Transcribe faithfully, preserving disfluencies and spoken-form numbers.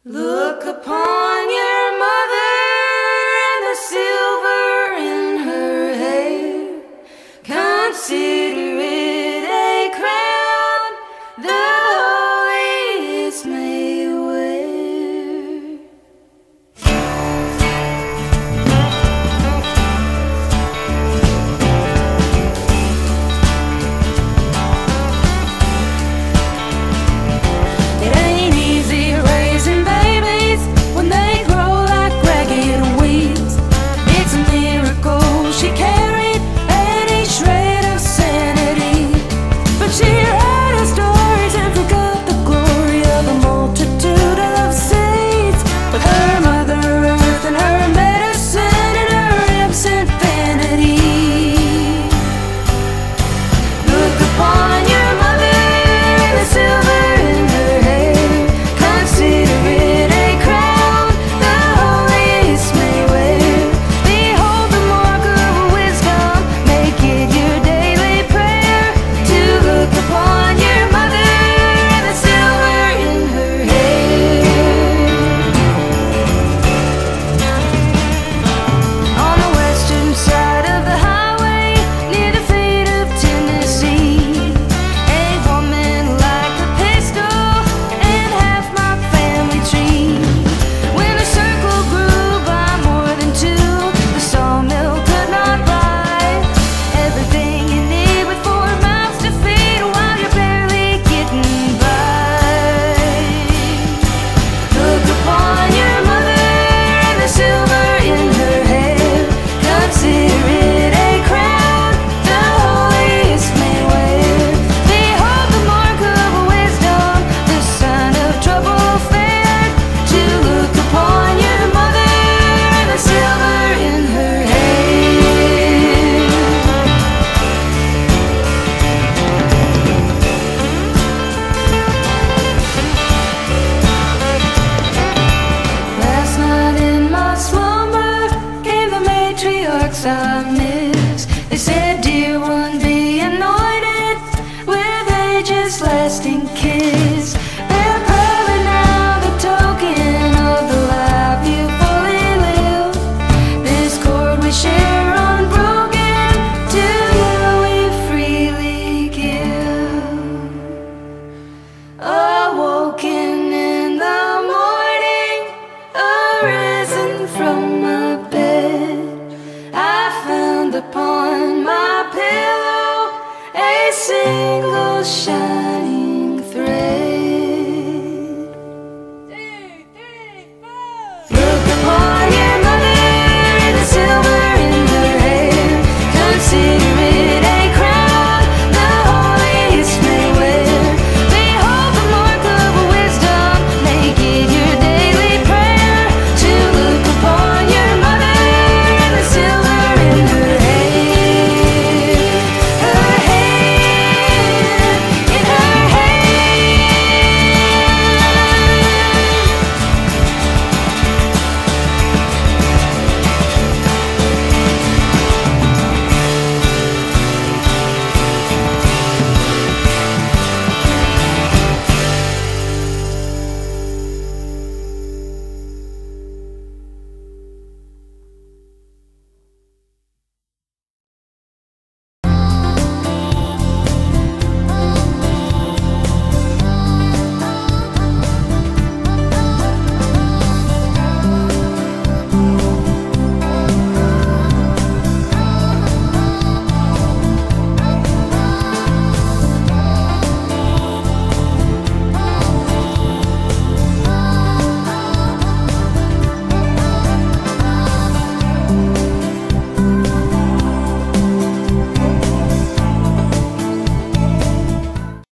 Look upon your mother and the silver in her hair. Consider it a crown the holiest may wear. It ain't easy raising babies when they grow like ragged weeds. It's a miracle she carried any shred of sanity, but she heard her stories and forgot the glory of a multitude of seeds. With her mother earth and her medicine and her absent vanity. Look upon your mother and the silver in her hair. Consider it a crown the holiest may wear. Behold the mark of wisdom, make it your daily prayer to look upon your mother and the silver in her hair. On the western side of the highway, near the feet of Tennessee, a woman like a pistol and half my family tree. When the circle grew by more than two, the sawmill could not buy everything you need with four mouths to feed while you're barely getting by. Look upon your mother and the silver in her hair. Consider it a crown the holiest may wear. Behold the mark of wisdom, the sign of trouble fair. To look upon your mother and the silver in her hair. Last night in my slumber came the matriarchs I miss. They said, dear one, be anointed with age's lasting kiss.